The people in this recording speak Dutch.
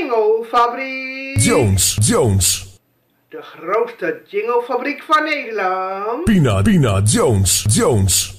Jinglefabriek. Jones. De grootste jinglefabriek van Nederland. Pina Jones.